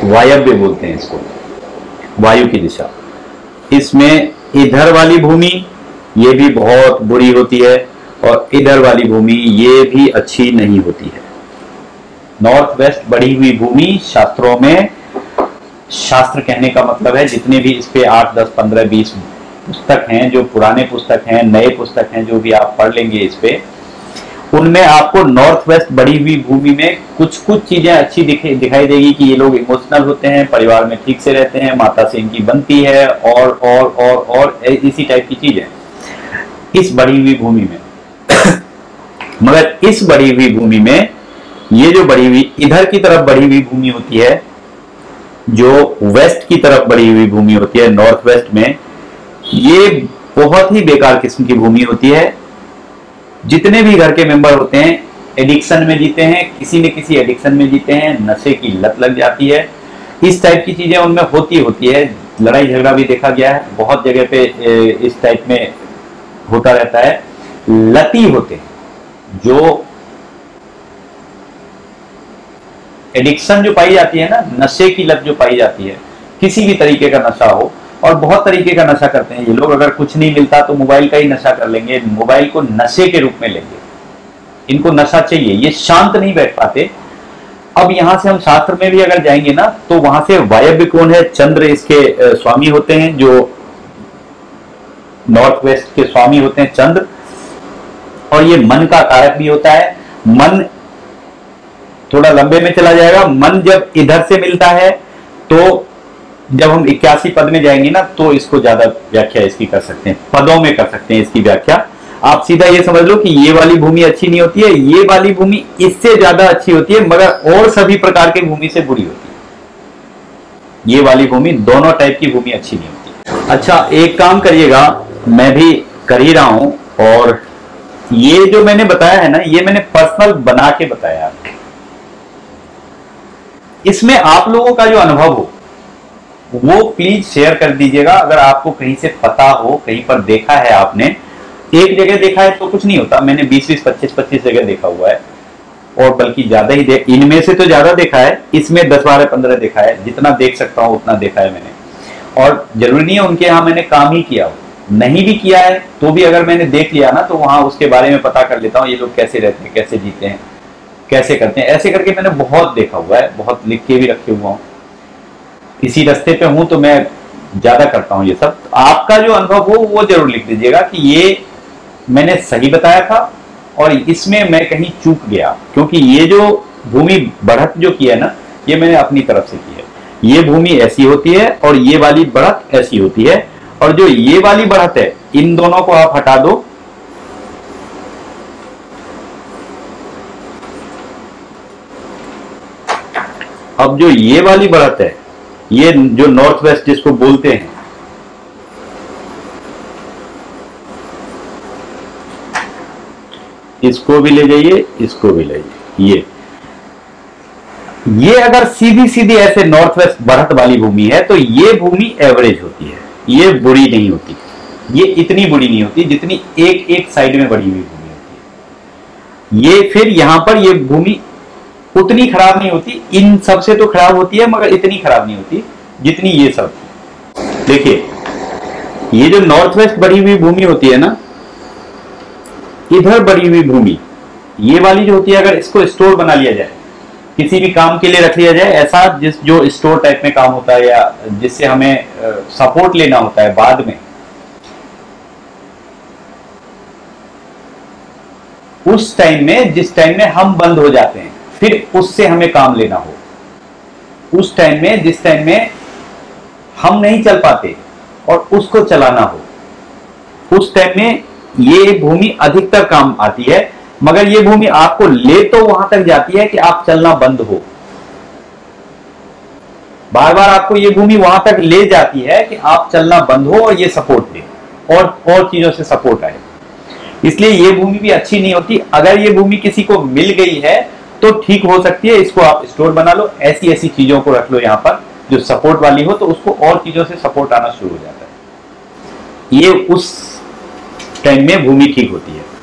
वायव्य बोलते हैं इसको, वायु की दिशा। इसमें इधर वाली भूमि ये भी बहुत बुरी होती है और इधर वाली भूमि ये भी अच्छी नहीं होती है। नॉर्थ वेस्ट बढ़ी हुई भूमि शास्त्रों में, शास्त्र कहने का मतलब है जितने भी इस पे 8, 10, 15, 20 पुस्तक हैं, जो पुराने पुस्तक हैं, नए पुस्तक हैं, जो भी आप पढ़ लेंगे इस पे, उनमें आपको नॉर्थ वेस्ट बढ़ी हुई भूमि में कुछ कुछ चीजें अच्छी दिखाई देगी कि ये लोग इमोशनल होते हैं, परिवार में ठीक से रहते हैं, माता से इनकी बनती है और इसी टाइप की चीजें इस बढ़ी हुई भूमि में। मगर इस बढ़ी हुई भूमि में ये जो बढ़ी हुई इधर की तरफ बढ़ी हुई भूमि होती है, जो वेस्ट की तरफ बढ़ी हुई भूमि होती है नॉर्थ वेस्ट में, ये बहुत ही बेकार किस्म की भूमि होती है। जितने भी घर के मेंबर होते हैं एडिक्शन में जीते हैं, किसी न किसी एडिक्शन में जीते हैं, नशे की लत लग जाती है, इस टाइप की चीजें उनमें होती है। लड़ाई झगड़ा भी देखा गया है बहुत जगह पे, इस टाइप में होता रहता है। लती होते हैं, जो एडिक्शन जो पाई जाती है ना, नशे की लत जो पाई जाती है, किसी भी तरीके का नशा हो, और बहुत तरीके का नशा करते हैं ये लोग। अगर कुछ नहीं मिलता तो मोबाइल का ही नशा कर लेंगे, मोबाइल को नशे के रूप में लेंगे, इनको नशा चाहिए, ये शांत नहीं बैठ पाते। अब यहां से हम शास्त्र में भी अगर जाएंगे ना, तो वहां से वायव्य कौन है, चंद्र इसके स्वामी होते हैं, जो नॉर्थ वेस्ट के स्वामी होते हैं चंद्र, और ये मन का कारक भी होता है। मन थोड़ा लंबे में चला जाएगा। मन जब इधर से मिलता है तो जब हम 81 पद में जाएंगे ना, तो इसको ज्यादा व्याख्या इसकी कर सकते हैं, पदों में कर सकते हैं इसकी व्याख्या। आप सीधा ये समझ लो कि ये वाली भूमि अच्छी नहीं होती है, ये वाली भूमि इससे ज्यादा अच्छी होती है, मगर और सभी प्रकार की भूमि से बुरी होती है। ये वाली भूमि, दोनों टाइप की भूमि अच्छी नहीं होती। अच्छा, एक काम करिएगा, मैं भी कर ही रहा हूं, और ये जो मैंने बताया है ना, ये मैंने पर्सनल बना के बताया। इसमें आप लोगों का जो अनुभव हो वो प्लीज शेयर कर दीजिएगा। अगर आपको कहीं से पता हो, कहीं पर देखा है आपने, एक जगह देखा है तो कुछ नहीं होता, मैंने 20-20, 25-25 जगह देखा हुआ है, और बल्कि ज्यादा ही इनमें से तो ज्यादा देखा है, इसमें 10, 12, 15 देखा है। जितना देख सकता हूं उतना देखा है मैंने, और जरूरी नहीं है उनके यहाँ मैंने काम ही किया हो, नहीं भी किया है तो भी अगर मैंने देख लिया ना, तो वहां उसके बारे में पता कर लेता हूँ, ये लोग कैसे रहते हैं, कैसे जीते हैं, कैसे करते हैं। ऐसे करके मैंने बहुत देखा हुआ है, बहुत लिख के भी रखे हुआ हूँ। इसी रास्ते पे हूं तो मैं ज्यादा करता हूं ये सब। तो आपका जो अनुभव हो वो जरूर लिख दीजिएगा कि ये मैंने सही बताया था और इसमें मैं कहीं चूक गया, क्योंकि ये जो भूमि बढ़त जो की है ना, ये मैंने अपनी तरफ से की है। ये भूमि ऐसी होती है और ये वाली बढ़त ऐसी होती है, और जो ये वाली बढ़त है, इन दोनों को आप हटा दो, अब जो ये वाली बढ़त है, ये जो नॉर्थ वेस्ट जिसको बोलते हैं, इसको भी ले जाइए, इसको भी ले जाइए। ये अगर सीधी सीधी ऐसे नॉर्थ वेस्ट बढ़त वाली भूमि है तो ये भूमि एवरेज होती है, ये बुरी नहीं होती, ये इतनी बुरी नहीं होती जितनी एक एक साइड में बढ़ी हुई भूमि होती है। ये फिर यहां पर ये भूमि उतनी खराब नहीं होती, इन सबसे तो खराब होती है, मगर इतनी खराब नहीं होती जितनी ये सब। देखिए, ये जो नॉर्थ वेस्ट बढ़ी हुई भूमि होती है ना, इधर बढ़ी हुई भूमि, ये वाली जो होती है, अगर इसको स्टोर बना लिया जाए, किसी भी काम के लिए रख लिया जाए, ऐसा जो स्टोर टाइप में काम होता है, या जिससे हमें सपोर्ट लेना होता है बाद में, उस टाइम में, जिस टाइम में हम बंद हो जाते हैं, फिर उससे हमें काम लेना हो, उस टाइम में, जिस टाइम में हम नहीं चल पाते और उसको चलाना हो, उस टाइम में ये भूमि अधिकतर काम आती है। मगर ये भूमि आपको ले तो वहां तक जाती है कि आप चलना बंद हो, बार बार आपको ये भूमि वहां तक ले जाती है कि आप चलना बंद हो और ये सपोर्ट दे, और चीजों से सपोर्ट आए। इसलिए ये भूमि भी अच्छी नहीं होती। अगर ये भूमि किसी को मिल गई है तो ठीक हो सकती है, इसको आप स्टोर बना लो, ऐसी ऐसी चीजों को रख लो यहाँ पर जो सपोर्ट वाली हो, तो उसको और चीजों से सपोर्ट आना शुरू हो जाता है। ये उस टाइम में भूमि ठीक होती है।